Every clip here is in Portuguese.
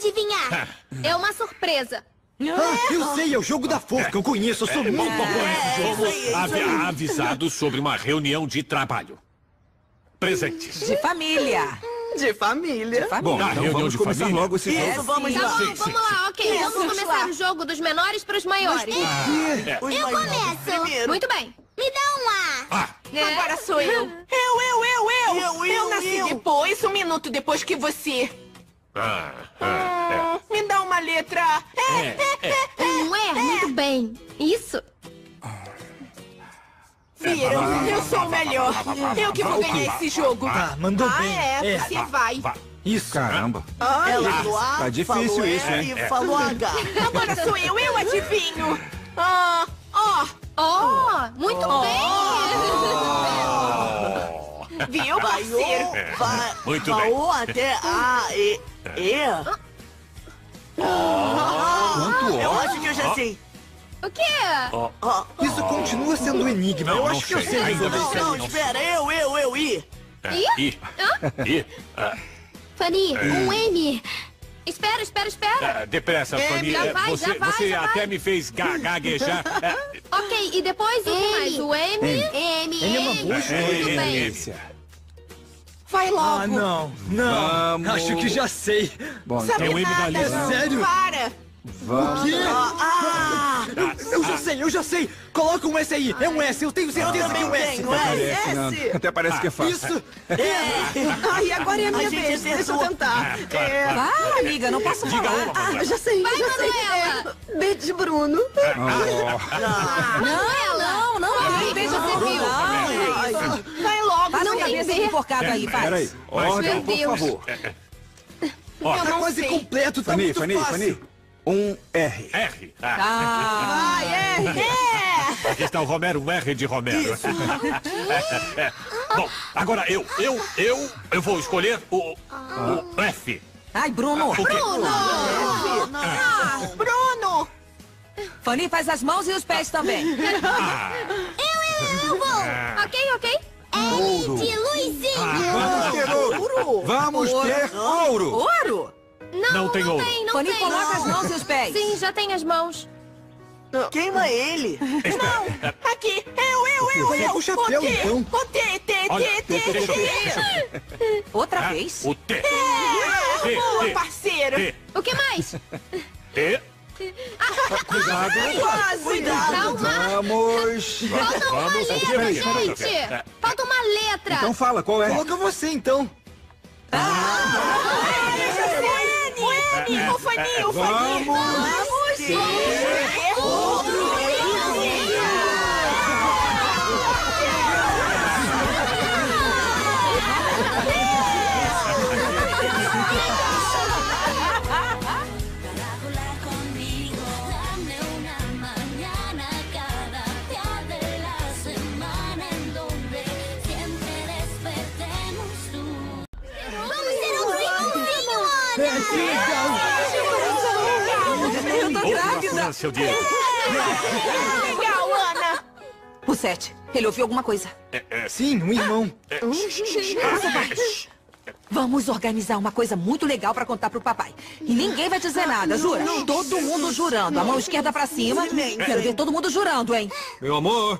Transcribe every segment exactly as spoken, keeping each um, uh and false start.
adivinhar. É uma surpresa. Ah, eu sei, é o jogo da forca. Eu conheço, eu sou muito bom nesse jogo. Fomos avisados sobre uma reunião de trabalho. Presentes. De família. De família. De família. Bom, Tá, a então reunião vamos de começar família. logo esse Isso, jogo. vamos Tá lá. bom, vamos lá, ok. Isso, Vamos começar lá. o jogo dos menores para os maiores. Os Eu maiores começo. primeiro. Muito bem. Me dá um A. Ah, É. Agora sou eu. Eu, eu, eu, eu. Eu, eu, nasci eu. depois, um minuto depois que você. ah, ah, Hum, me dá uma letra. É, é, é. Um E, muito bem. Isso. Viram? Eu sou o melhor. Eu que vou ganhar esse jogo. Tá, mandou Ah, bem. é, É. você vai. vá. Isso. Caramba. Ela falou A, Tá difícil falou isso, E hein? e falou H. Agora sou eu, eu adivinho. Ah, ó. Oh, muito bem. Viu, Vai parceiro? O, vai, Muito vai bem. O até A, E, E. Quanto Eu ó. acho que eu já sei. O quê? Ó, Isso continua sendo um enigma. Não, eu não acho que eu sei. sei Ainda resolver não isso sei. aí. não, espera. Eu, eu, eu, I. I. I. Ah, Fanny, um M. Espera, espera, espera. ah, depressa, É, Fanny. já É, vai, Você, já vai, você já até vai. me fez ga gaguejar. É, Ok, e depois o que M. mais? O M. M. Ele é uma boa escolha. Muito é, bem. é, Vai logo. Ah, não. Não. Vamos. Acho que já sei. Bom, Sabe Tem um M da nada, lista. não. Sério? Para. vamos. Ah, Eu já sei, eu já sei. Coloca um S aí. É um S, eu tenho certeza que é um S. tenho S. Parece, não. Até parece que é fácil. Isso. Ai, agora é a minha A gente vez. Deixa eu acertou. tentar. claro. Vai, amiga, não posso Diga falar. uma, Manuela. já sei, Vai, já sei. Manuela. É, B de Bruno. Ó, Manuela. Não, não, não, deixa você viu. Não, vai logo, Para não não cabeça entender. enforcada aí, vai. peraí. Ordem, Meu por Deus. favor. Ó, Eu Tá não quase sei. completo, tá Fanny, muito Fanny, fácil. Fanny. Um R. R. Ah, Ah, é, é. aqui está o Romero, um R de Romero. É. Bom, agora eu, eu, eu, eu vou escolher o, o F. Ai, Bruno. O quê? Ah, Bruno. Fanny, faz as mãos e os pés também. Eu vou. Ok, ok. L de Luizinho. Vamos ter ouro. Vamos ter ouro. Ouro? Não, Não tem ouro. tem, não Fanny, tem. coloca as mãos e os pés. Sim, já tem as mãos. queima ele. Não, aqui. Eu, eu, eu, Coloca eu. o chapéu, O T, então. o T, T, Olha, T, T, deixa eu ver, T. deixa eu ver. Outra Ah, vez? o T. É, T, boa, T, parceiro. T, O que mais? T. Cuidado. Quase. Cuidado. Calma. Vamos. Falta uma Vamos, letra, peraí, peraí, gente. peraí. Falta uma letra. Então fala, qual é? Coloca você, então. O N, o Fanny, o Fanny. Vamos. Volar conmigo, dame una mañana cada día de la semana en donde siempre despertemos tú. Vamos ter outro irmãozinho, Ana. Eu tô grávida. Seu Diego. Legal, Ana. O Sete, ele ouviu alguma coisa. Sim, um irmão. Vamos organizar uma coisa muito legal pra contar pro papai. E ninguém vai dizer nada, jura? Todo mundo jurando. A mão esquerda pra cima. Quero ver todo mundo jurando, hein? Meu amor.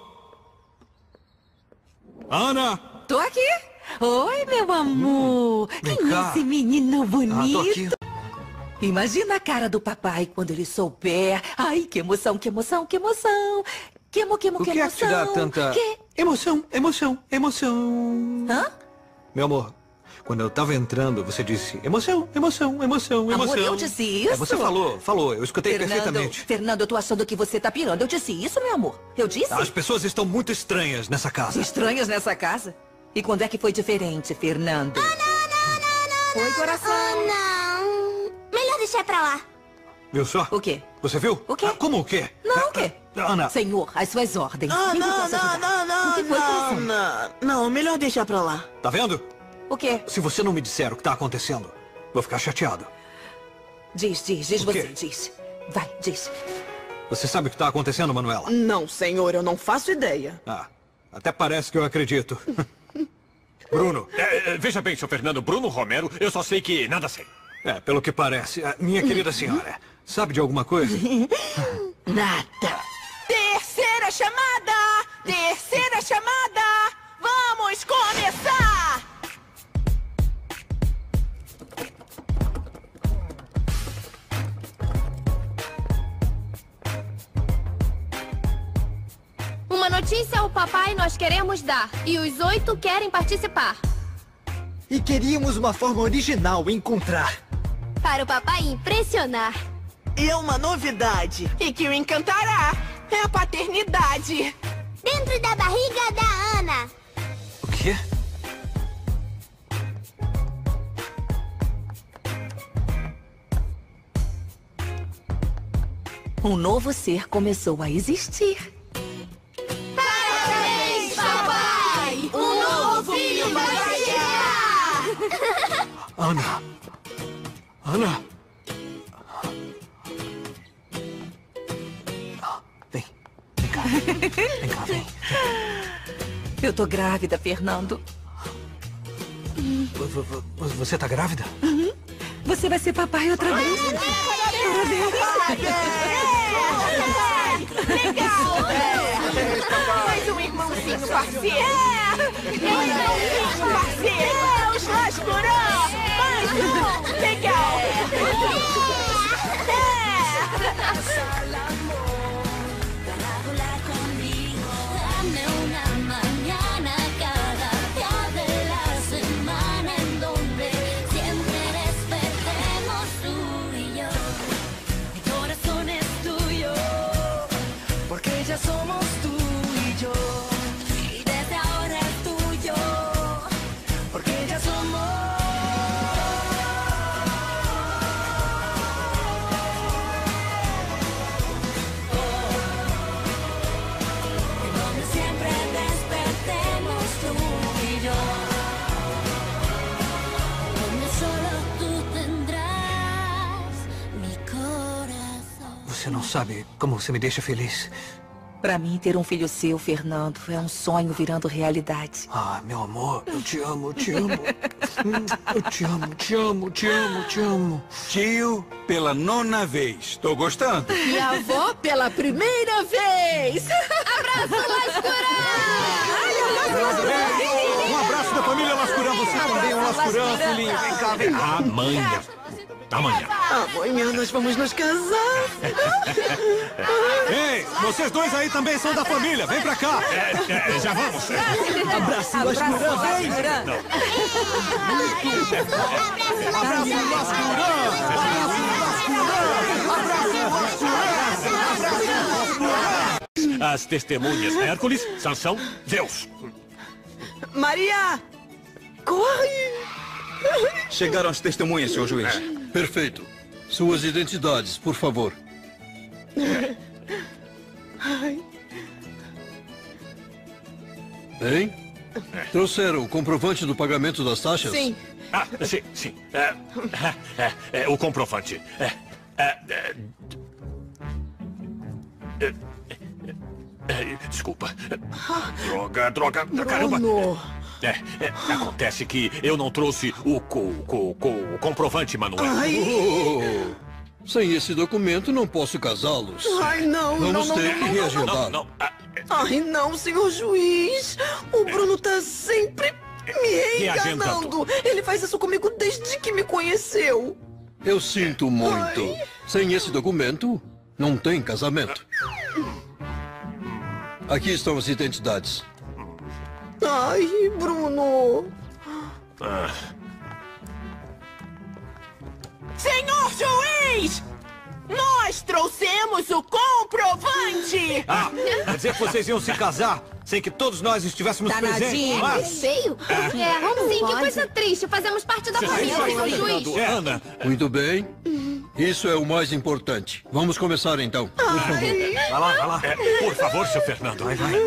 Ana. Tô aqui. Oi, meu amor. Vem Quem é cá. esse menino Ah, tô aqui. bonito? Imagina a cara do papai quando ele souber. Ai, que emoção, que emoção, que emoção. Que emo, que emo, O que que é que te emoção. dá tanta Que... emoção, emoção, emoção? Hã? Meu amor, quando eu tava entrando, você disse emoção, emoção, emoção, emoção. Amor, eu disse isso? É, você falou, falou, eu escutei Fernando, perfeitamente. Fernando, eu tô achando que você tá pirando. Eu disse isso, meu amor. Eu disse? As pessoas estão muito estranhas nessa casa. Estranhas nessa casa? E quando é que foi diferente, Fernando? Oi, coração. Ah, não. Melhor deixar pra lá. Viu só? O quê? Você viu? O quê? Ah, como o quê? Não, o quê? Ah, Ana, Senhor, as suas ordens. Ah, Em que não, posso não, ajudar? não, não, O que foi, não, coração? não. Não, melhor deixar pra lá. tá vendo? O quê? Se você não me disser o que tá acontecendo, vou ficar chateado. Diz, diz, diz O você, quê? diz. Vai, diz. Você sabe o que tá acontecendo, Manuela? Não, senhor, eu não faço ideia. Ah, até parece que eu acredito. Bruno, É, é, veja bem, seu Fernando, Bruno Romero, eu só sei que nada sei. É, pelo que parece. Ah, minha querida senhora, sabe de alguma coisa? Nada. Terceira chamada! Terceira chamada! Vamos começar! Uma notícia ao papai nós queremos dar. E os oito querem participar. E queríamos uma forma original encontrar. Para o papai impressionar. E é uma novidade. E que o encantará. É a paternidade. Dentro da barriga da Ana. O quê? Um novo ser começou a existir. Parabéns, papai! Um novo filho vai chegar! Ana. Ana. Vem. Vem cá. Vem cá, vem. Eu tô grávida, Fernando. V- v- v- Você tá grávida? Você vai ser papai outra vez. Legal! Mais um irmãozinho parceiro! Mais um irmãozinho parceiro! É os Lascurão! Mais um! Legal! Volar conmigo, dame una mañana cada día de la semana en donde siempre despertemos tú y yo. Mi corazón es tuyo, porque ya somos tú y yo. Y desde ahora es tuyo, porque ya somos. Siempre despertemos tú y yo, donde solo tú tendrás mi corazón. Você não sabe como você me deixa feliz. Pra mim, ter um filho seu, Fernando, é um sonho virando realidade. Ah, meu amor, eu te amo, eu te amo. Hum, Eu te amo, te amo, te amo, te amo. Tio, pela nona vez. Tô gostando. E a avó pela primeira vez. Abraço, Um abraço da família Lascurão. Você também é um Lascurão, filhinho. Vem cá, vem cá. Amanhã. Amanhã. Amanhã nós vamos nos casar. Ei, vocês dois aí também são da família. Vem pra cá. É, é, já vamos. Abraço, Lascurão. Vem. Abraço, Lascurão. As testemunhas Hércules, Sansão, Zeus. Maria! Corre! Chegaram as testemunhas, senhor juiz. Perfeito. Suas identidades, por favor. Bem? Trouxeram o comprovante do pagamento das taxas? Sim. Ah, sim, sim. É, é, é, o comprovante. É, é, é, é, é, desculpa. Droga, droga, caramba. É, é, acontece que eu não trouxe o, co, co, co, o comprovante, Manuel. Oh, sem esse documento não posso casá-los. Ai, não, Vamos não, não, ter não, que não, reagendar. Não, não. Ah, Ai, não, senhor juiz. O Bruno tá sempre me enganando. Ele faz isso comigo desde que me conheceu. Eu sinto muito. Ai. Sem esse documento, não tem casamento. Aqui estão as identidades. Ai, Bruno. ah. Senhor juiz! Nós trouxemos o comprovante! Ah, quer dizer que vocês iam se casar sem que todos nós estivéssemos presentes? Danadinho. Mas... Feio. É, sim, que coisa triste. Fazemos parte da Você família, sabe, senhor juiz. Fernando, Ana, Muito bem. Isso é o mais importante. Vamos começar então. Por favor. Vai lá, vai lá. é, por favor, seu Fernando. Vai, vai.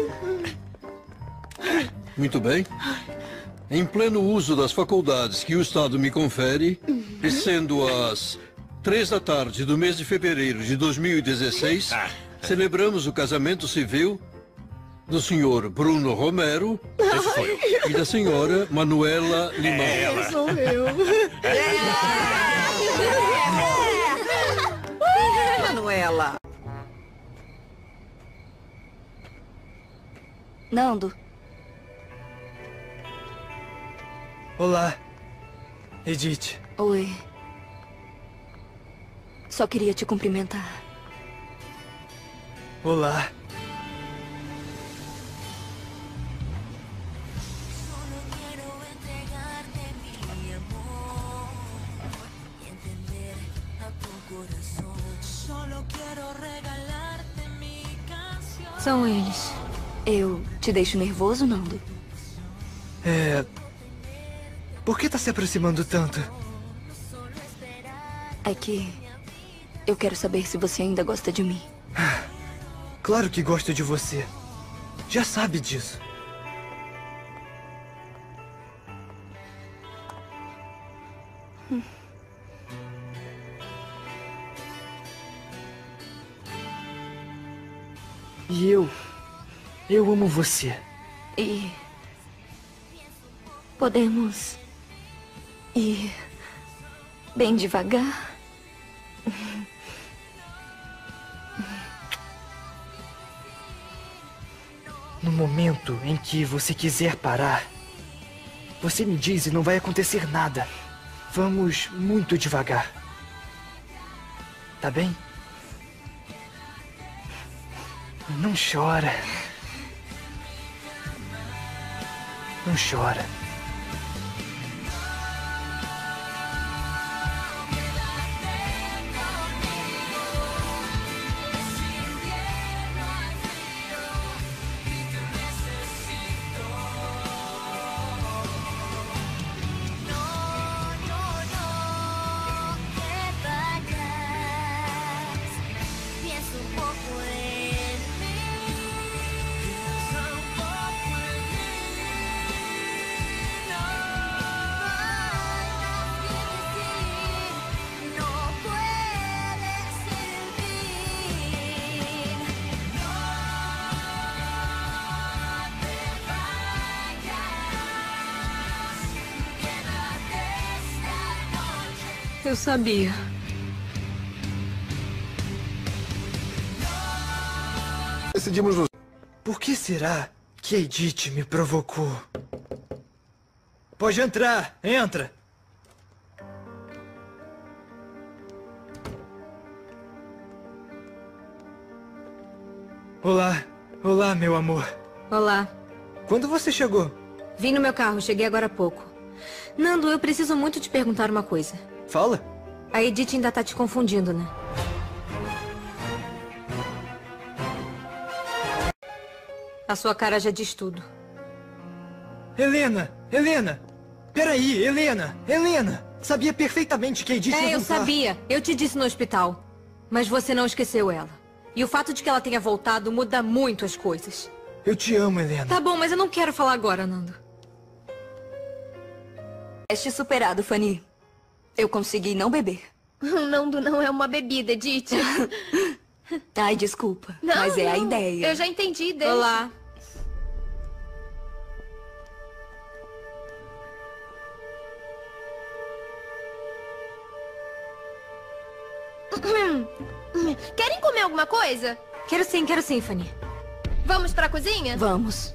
Muito bem. Em pleno uso das faculdades que o Estado me confere, e sendo as três da tarde do mês de fevereiro de dois mil e dezesseis, Ah. celebramos o casamento civil do senhor Bruno Romero Esse foi eu. e da senhora Manuela Limão. É ela. Sou eu. Nando. Olá, Edith. Oi. Só queria te cumprimentar. Olá. São eles. Eu te deixo nervoso, Nando? É... Por que tá se aproximando tanto? É que... eu quero saber se você ainda gosta de mim. Claro que gosto de você. Já sabe disso. Hum. E eu... eu amo você. E... podemos... ir... bem devagar? No momento em que você quiser parar, você me diz e não vai acontecer nada. Vamos muito devagar. Tá bem? Não chora. Não chora. Eu sabia. Decidimos nos... Por que será que a Edith me provocou? Pode entrar, entra. Olá, olá, meu amor. Olá. Quando você chegou? Vim no meu carro, cheguei agora há pouco. Nando, eu preciso muito te perguntar uma coisa. Fala. A Edith ainda tá te confundindo, né? A sua cara já diz tudo. Helena, Helena. Peraí, Helena, Helena. Sabia perfeitamente que a Edith ia É, eu voltar. sabia. Eu te disse no hospital. Mas você não esqueceu ela. E o fato de que ela tenha voltado muda muito as coisas. Eu te amo, Helena. Tá bom, mas eu não quero falar agora, Nando. Teste superado, Fanny. Eu consegui não beber. Nando não é uma bebida, Edith. Ai, desculpa. Não, mas é não. a ideia. Eu já entendi, deixa. Olá. Querem comer alguma coisa? Quero sim, quero sim, Fanny. Vamos pra cozinha? Vamos.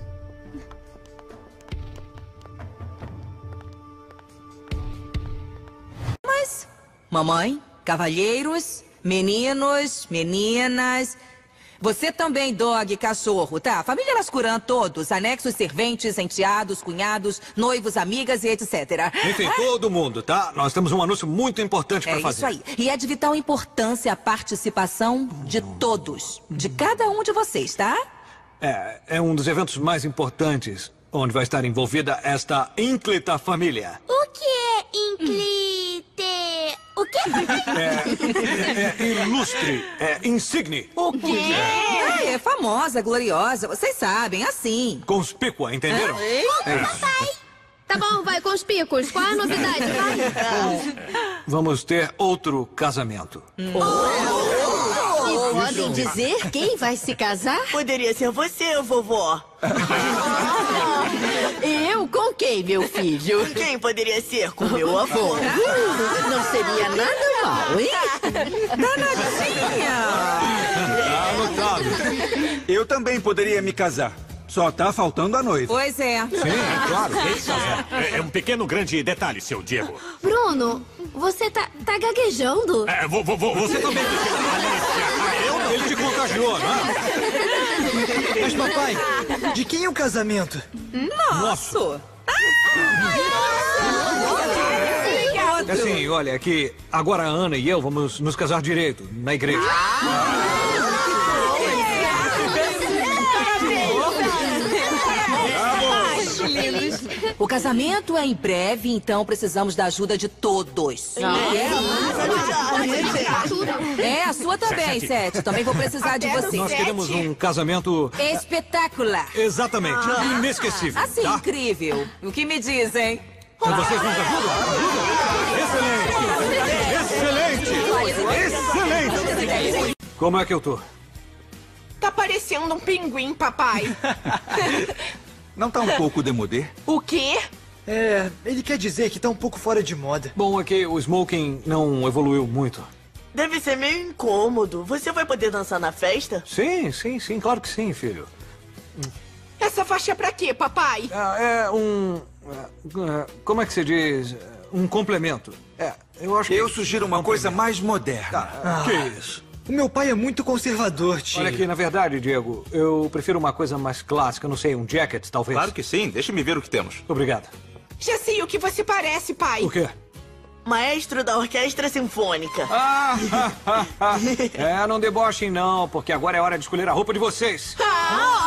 Mas, mamãe, cavalheiros, meninos, meninas... Você também, dog, cachorro, tá? Família Lascuran, todos. Anexos, serventes, enteados, cunhados, noivos, amigas e etcétera. Enfim, todo mundo, tá? Nós temos um anúncio muito importante pra É fazer. isso aí. E é de vital importância a participação de todos. De cada um de vocês, tá? É, é um dos eventos mais importantes, onde vai estar envolvida esta ínclita família. O que é inclite? O quê? É, é, é ilustre, é insigne. O quê? É, é famosa, gloriosa, vocês sabem, assim. Conspícua, entenderam? Ah, É isso. Tá bom, vai com os picos. Qual é a novidade? Vai. Vamos ter outro casamento. E podem dizer quem vai se casar? Poderia ser você, vovó. Eu com quem, meu filho? Com quem poderia ser? Com meu avô. Não seria nada mal, hein? Danadinha! Anotado. Eu também poderia me casar. Só tá faltando a noiva. Pois é. Sim, claro. É, é um pequeno grande detalhe, seu Diego. Bruno, você tá, tá gaguejando? É, vo, vo, vo, você também. Alicia, eu não. Ele te contagiou, né? Mas, papai, de quem é o casamento? Nosso. É assim, olha, é que agora a Ana e eu vamos nos casar direito, na igreja. O casamento é em breve, então precisamos da ajuda de todos. É, a sua também, Sete. Também vou precisar de você. Nós queremos um casamento... Espetacular. Exatamente. Inesquecível. Assim, tá? incrível. O que me dizem? Vocês nos ajudam? Excelente! Excelente! Excelente! Como é que eu tô? Tá parecendo um pinguim, papai. Não tá um pouco demodê? O quê? É, ele quer dizer que tá um pouco fora de moda. Bom, é que o smoking não evoluiu muito. Deve ser meio incômodo. Você vai poder dançar na festa? Sim, sim, sim, claro que sim, filho. Essa faixa é pra quê, papai? É, é um... é, como é que se diz? Um complemento. É, eu acho que... Eu sugiro uma coisa mais moderna. Ah, que isso? O meu pai é muito conservador, tio. Olha aqui, na verdade, Diego, eu prefiro uma coisa mais clássica, não sei, um jacket, talvez. Claro que sim. Deixe-me ver o que temos. Obrigado. Já sei o que você parece, pai. O quê? Maestro da Orquestra Sinfônica. Ah, ah, ah, ah. É, não debochem não, porque agora é hora de escolher a roupa de vocês. Ah,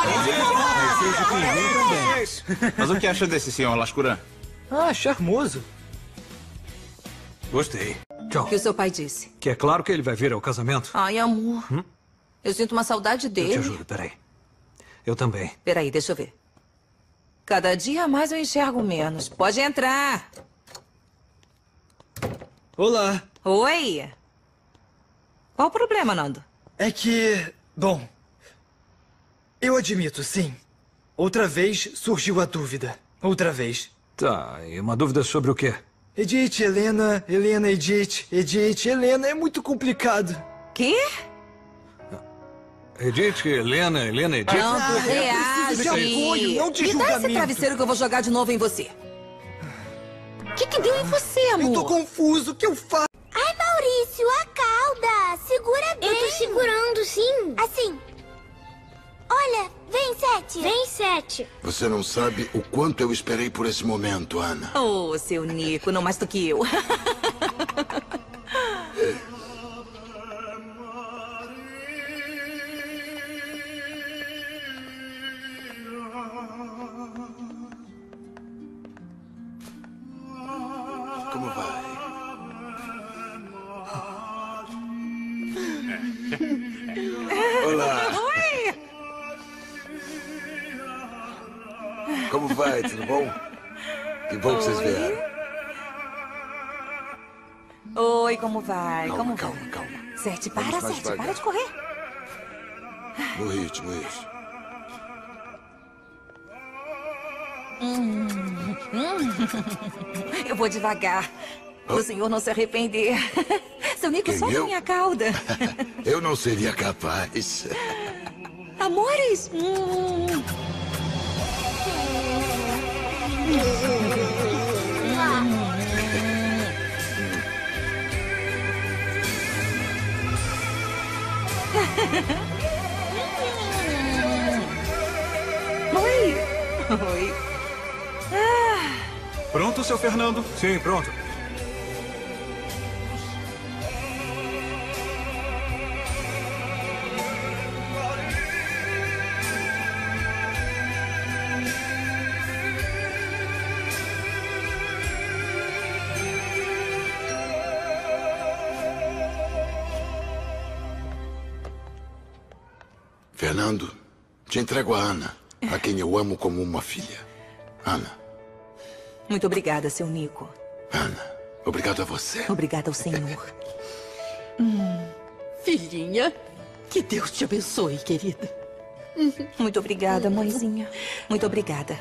hora de Mas o que acha desse senhor Lascuran? Ah, charmoso. Gostei. Tchau. O que o seu pai disse? Que é claro que ele vai vir ao casamento. Ai, amor. Hum? Eu sinto uma saudade dele. Eu te ajudo, peraí. Eu também. Peraí, deixa eu ver. Cada dia mais eu enxergo menos. Pode entrar. Olá. Oi. Qual o problema, Nando? É que... Bom... Eu admito, sim. Outra vez surgiu a dúvida. Outra vez. Tá, e uma dúvida sobre o quê? Edith, Helena, Helena, Edith, Edith, Helena, é muito complicado. Quê? Edith, Helena, Helena, Edith... Não, reage. de apoio, não de Me dá julgamento. esse travesseiro que eu vou jogar de novo em você. O que, que deu em você, amor? Eu tô confuso, o que eu faço? Ai, Maurício, a cauda. Segura bem. Eu tô segurando, sim. Assim. Olha, vem, Sete. Vem, Sete. Você não sabe o quanto eu esperei por esse momento, Ana. Oh, seu Nico, não mais do que eu. Como vai? Olá. Oi. Como vai? Tudo bom? Que bom que vocês vieram. Oi, como vai? Calma, como calma, vai? calma. Sete, para, Vamos mais Sete, para devagar. de correr. No ritmo, isso. Hum, hum. Eu vou devagar. O senhor não se arrepender. Seu Nico, Quem, solta eu? minha cauda. Eu não seria capaz. Amores. Hum. Oi. Oi. Ah. Pronto, seu Fernando? Sim, pronto. Fernando, te entrego a Ana, a quem eu amo como uma filha. Ana, Muito obrigada, seu Nico. Ana, obrigado a você. Obrigada ao senhor. Hum, filhinha, que Deus te abençoe, querida. Muito obrigada, mãezinha. Muito obrigada.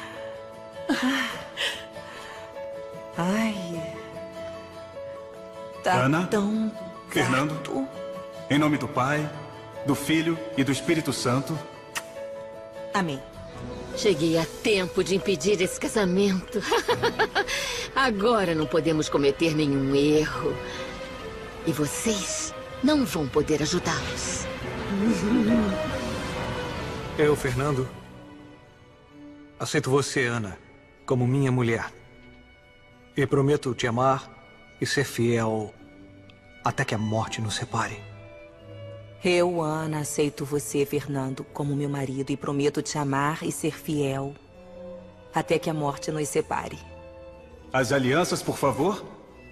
Ai. Tá Ana, tão Fernando, farto. em nome do Pai, do Filho e do Espírito Santo. Amém. Cheguei a tempo de impedir esse casamento. Agora não podemos cometer nenhum erro. E vocês não vão poder ajudá-los. Eu, Fernando, aceito você, Ana, como minha mulher. E prometo te amar e ser fiel até que a morte nos separe. Eu, Ana, aceito você, Fernando, como meu marido e prometo te amar e ser fiel até que a morte nos separe. As alianças, por favor.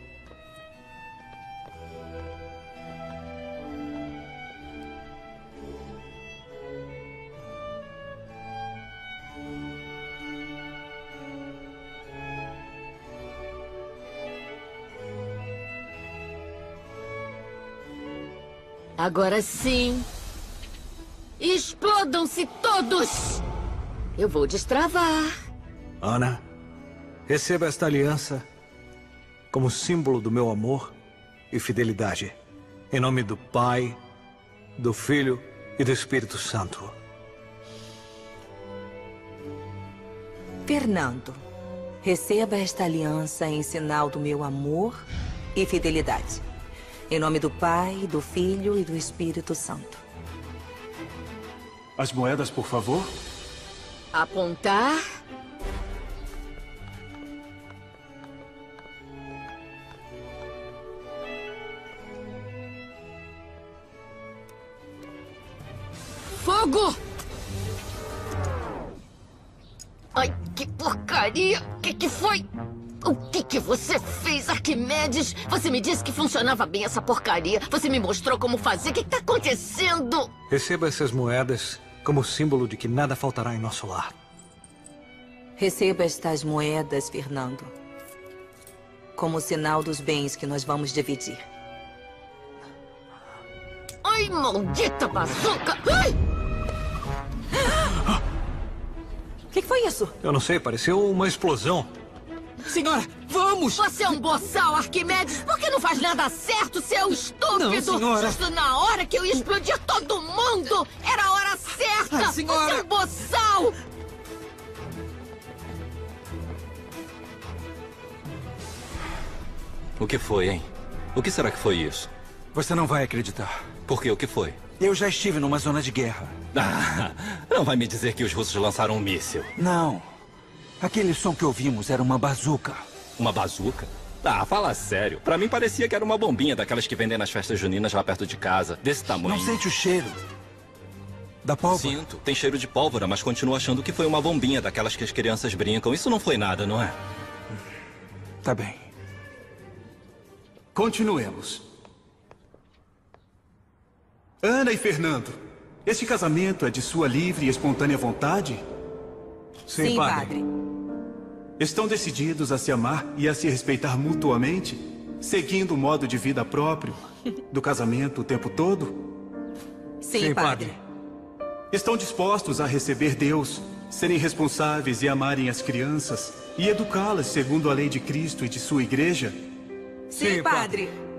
Agora sim. Explodam-se todos! Eu vou destravar. Ana, receba esta aliança como símbolo do meu amor e fidelidade. Em nome do Pai, do Filho e do Espírito Santo. Fernando, receba esta aliança em sinal do meu amor e fidelidade. Em nome do Pai, do Filho e do Espírito Santo. As moedas, por favor. Apontar. Fogo! Ai, que porcaria! O que, que foi? O que, que você fez, Arquimedes? Você me disse que funcionava bem essa porcaria. Você me mostrou como fazer. O que está acontecendo? Receba essas moedas como símbolo de que nada faltará em nosso lar. Receba estas moedas, Fernando, como sinal dos bens que nós vamos dividir. Ai, maldita bazuca! Ai! O que, que foi isso? Eu não sei, pareceu uma explosão. Senhora, vamos! Você é um boçal, Arquimedes! Por que não faz nada certo, seu estúpido? Não, senhora! Justo na hora que eu ia explodir todo mundo! Era a hora certa! Ai, senhora! Você é um boçal! O que foi, hein? O que será que foi isso? Você não vai acreditar. Por quê? O que foi? Eu já estive numa zona de guerra. Ah, não vai me dizer que os russos lançaram um míssil. Não. Aquele som que ouvimos era uma bazuca. Uma bazuca? Ah, fala sério. Pra mim parecia que era uma bombinha daquelas que vendem nas festas juninas lá perto de casa. Desse tamanho. Não sente o cheiro da pólvora? Sinto. Tem cheiro de pólvora, mas continuo achando que foi uma bombinha daquelas que as crianças brincam. Isso não foi nada, não é? Tá bem. Continuemos. Ana e Fernando, este casamento é de sua livre e espontânea vontade? Sim, Sim padre. padre. Estão decididos a se amar e a se respeitar mutuamente, seguindo o modo de vida próprio do casamento o tempo todo? Sim, Sim padre. padre. Estão dispostos a receber Deus, serem responsáveis e amarem as crianças e educá-las segundo a lei de Cristo e de sua igreja? Sim, Sim padre. padre.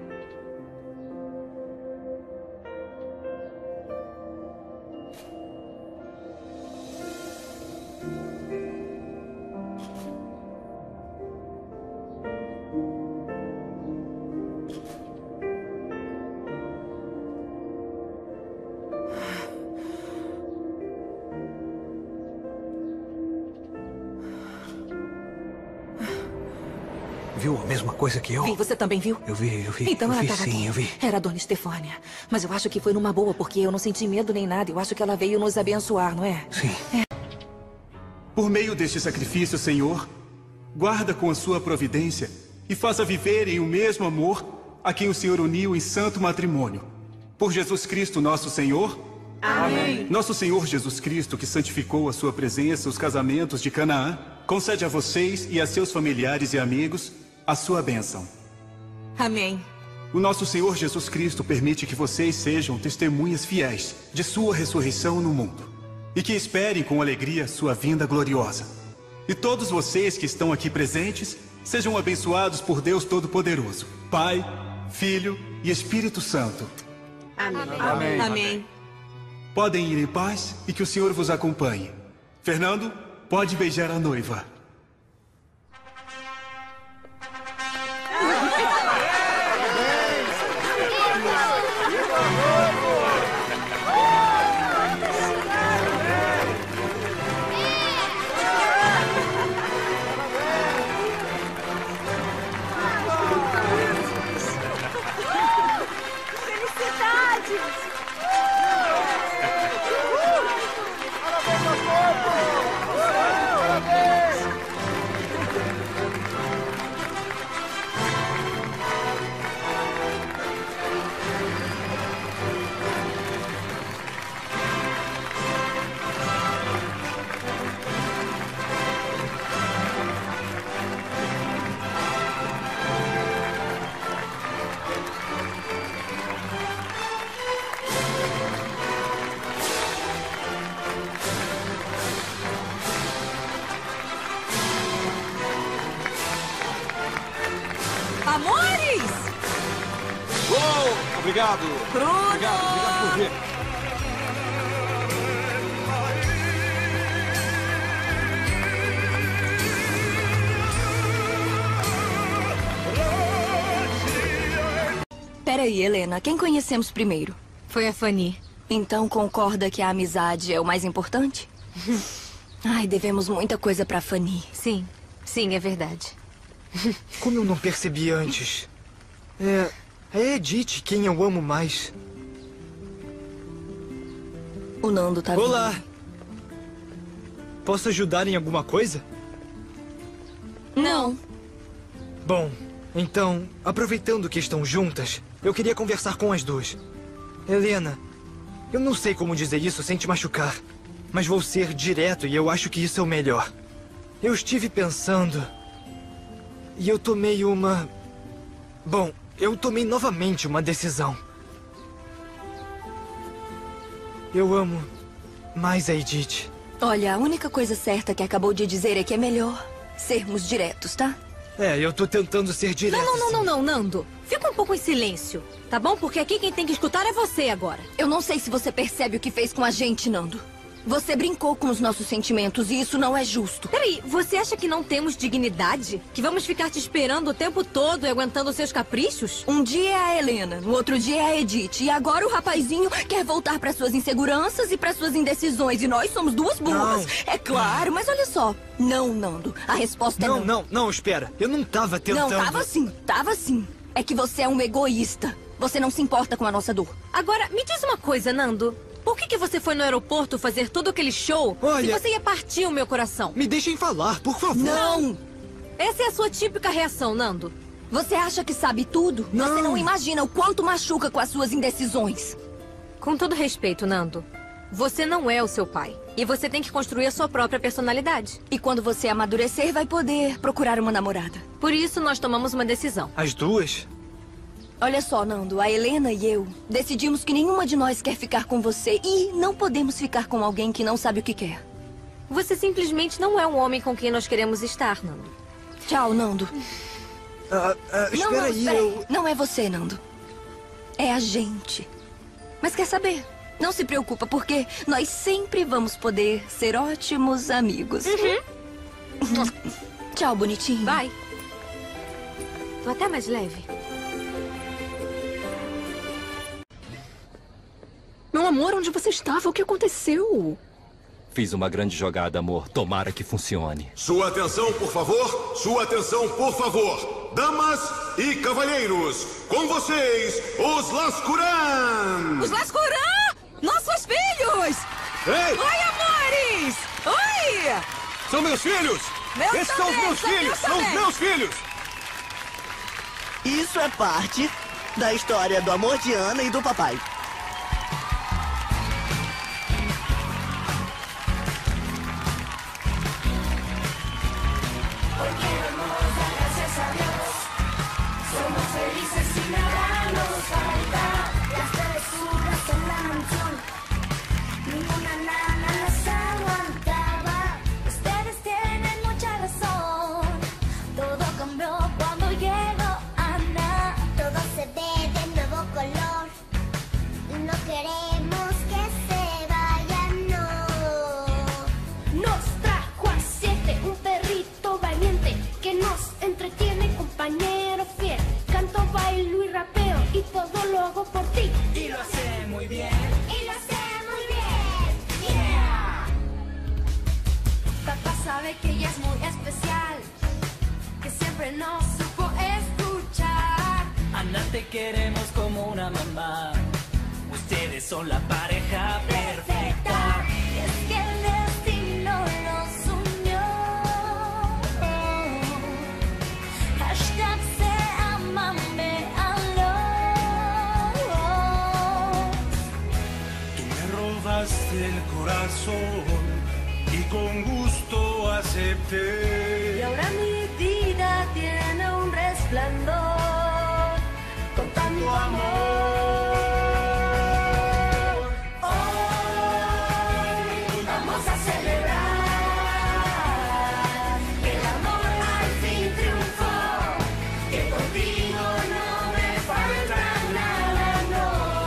Viu a mesma coisa que eu? Vi, você também viu? Eu vi, eu vi. Então eu ela vi, estava sim, aqui. eu vi. Era a dona Estefânia. Mas eu acho que foi numa boa, porque eu não senti medo nem nada. Eu acho que ela veio nos abençoar, não é? Sim. É. Por meio deste sacrifício, Senhor, guarda com a sua providência e faça viverem o mesmo amor a quem o Senhor uniu em santo matrimônio. Por Jesus Cristo, nosso Senhor. Amém. Nosso Senhor Jesus Cristo, que santificou a sua presença os casamentos de Canaã, concede a vocês e a seus familiares e amigos a sua bênção. Amém. O nosso Senhor Jesus Cristo permite que vocês sejam testemunhas fiéis de sua ressurreição no mundo e que esperem com alegria sua vinda gloriosa. E todos vocês que estão aqui presentes sejam abençoados por Deus Todo-Poderoso, Pai, Filho e Espírito Santo. Amém. Amém. Amém. Podem ir em paz e que o Senhor vos acompanhe. Fernando, pode beijar a noiva. Amores! Uou! Obrigado! Bruno! Obrigado, obrigado por vir. Peraí, Helena. Quem conhecemos primeiro? Foi a Fanny. Então concorda que a amizade é o mais importante? Ai, devemos muita coisa pra Fanny. Sim. Sim, é verdade. Como eu não percebi antes. É... É Edith quem eu amo mais. O Nando tá vindo. Olá! Posso ajudar em alguma coisa? Não. Bom, então, aproveitando que estão juntas, eu queria conversar com as duas. Helena, eu não sei como dizer isso sem te machucar, mas vou ser direto e eu acho que isso é o melhor. Eu estive pensando... E eu tomei uma... Bom, eu tomei novamente uma decisão. Eu amo mais a Edith. Olha, a única coisa certa que acabou de dizer é que é melhor sermos diretos, tá? É, eu tô tentando ser direto. Não, não, não, não, não, Nando. Fica um pouco em silêncio, tá bom? Porque aqui quem tem que escutar é você agora. Eu não sei se você percebe o que fez com a gente, Nando. Você brincou com os nossos sentimentos e isso não é justo. Peraí, você acha que não temos dignidade? Que vamos ficar te esperando o tempo todo e aguentando seus caprichos? Um dia é a Helena, no outro dia é a Edith. E agora o rapazinho quer voltar para suas inseguranças e para suas indecisões. E nós somos duas burras. Não. É claro, mas olha só. Não, Nando. A resposta não, é não. Não, não, não, espera. Eu não tava tentando... Não, tava sim, tava sim. É que você é um egoísta. Você não se importa com a nossa dor. Agora, me diz uma coisa, Nando. Por que que você foi no aeroporto fazer todo aquele show? Olha... Se você ia partir o meu coração. Me deixem falar, por favor. Não! Essa é a sua típica reação, Nando. Você acha que sabe tudo? Não. Você não imagina o quanto machuca com as suas indecisões. Com todo respeito, Nando, você não é o seu pai. E você tem que construir a sua própria personalidade. E quando você amadurecer, vai poder procurar uma namorada. Por isso, nós tomamos uma decisão. As duas? Olha só, Nando, a Helena e eu decidimos que nenhuma de nós quer ficar com você. E não podemos ficar com alguém que não sabe o que quer. Você simplesmente não é um homem com quem nós queremos estar, Nando. Tchau, Nando. Uh, uh, espera não, não, aí, espera eu... aí. Não é você, Nando. É a gente. Mas quer saber? Não se preocupa, porque nós sempre vamos poder ser ótimos amigos. Uhum. Tchau, bonitinho. Vai. Tô até mais leve. Meu amor, onde você estava? O que aconteceu? Fiz uma grande jogada, amor. Tomara que funcione. Sua atenção, por favor. Sua atenção, por favor. Damas e cavalheiros, com vocês, os Lascuran! Os Lascuran! Nossos filhos! Ei! Oi, amores! Oi! São meus filhos! Meus Esses são os também, meus são filhos! meus São os também. meus filhos! Isso é parte da história do amor de Ana e do papai. Somos felices y nada nos falta. Las travesuras son la mansión. Ninguna nana las aguantaba. Ustedes tienen mucha razón. Todo cambió cuando llegó Ana. Todo se ve de nuevo color. Y no queremos que se vaya, no. Nos trajo a todo por ti. Y lo hace muy bien. Y lo hace muy bien. Yeah. Papá sabe que ella es muy especial, que siempre nos supo escuchar. Ana, te queremos como una mamá. Ustedes son la pareja perfecta. Y es que el destino nos unió. Hashtag se aman, véanlo. Tú me robaste el corazón y con gusto acepté. Y ahora mi vida tiene un resplandor con tanto amor. Hoy vamos a celebrar que el amor al fin triunfó, que contigo no me falta nada, no.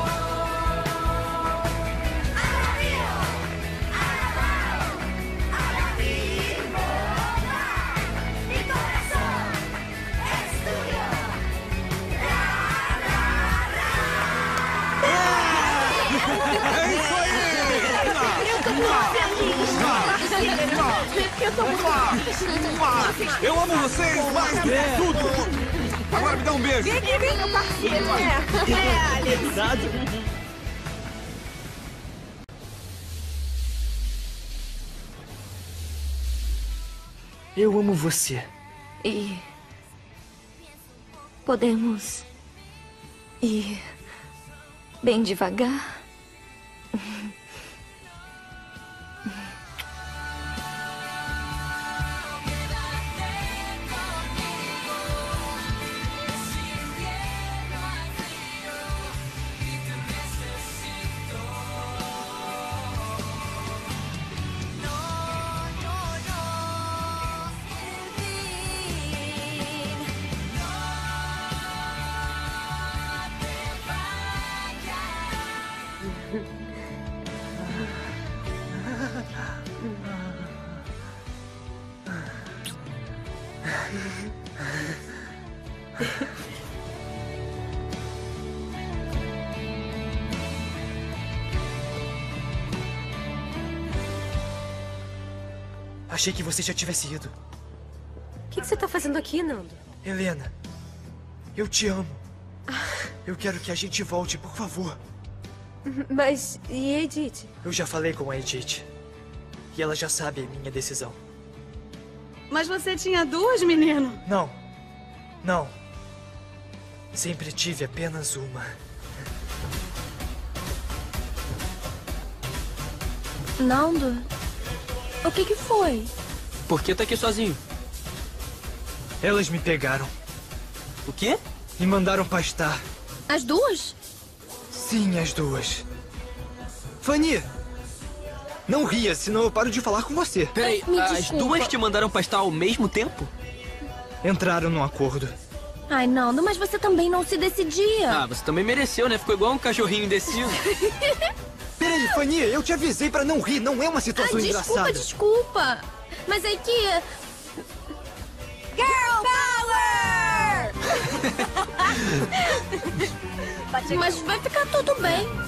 Alabío, alabao, alabimo, mi corazón es tuyo. É isso aí! Eu tô muito Eu amo vocês mais do que tudo! Agora me dá um beijo! Vem aqui, vem, meu parceiro. É, é, Alex. Eu amo você. E podemos ir bem devagar? Achei que você já tivesse ido. O que, que você tá fazendo aqui, Nando? Helena, eu te amo. Eu quero que a gente volte, por favor. Mas e a Edith? Eu já falei com a Edith. E ela já sabe a minha decisão. Mas você tinha duas, menino? Não. Não. Sempre tive apenas uma. Nando, o que que foi? Por que tá aqui sozinho? Elas me pegaram. O quê? Me mandaram pastar. As duas? Sim, as duas. Fanny! Não ria, senão eu paro de falar com você. Peraí, Me as desculpa. duas te mandaram pastar ao mesmo tempo? Entraram num acordo. Ai, Nando, mas você também não se decidia. Ah, você também mereceu, né? Ficou igual um cachorrinho indeciso. Peraí, Fanny, eu te avisei pra não rir. Não é uma situação ah, desculpa, engraçada. desculpa. Mas é que... Girl Power! Mas vai ficar tudo bem.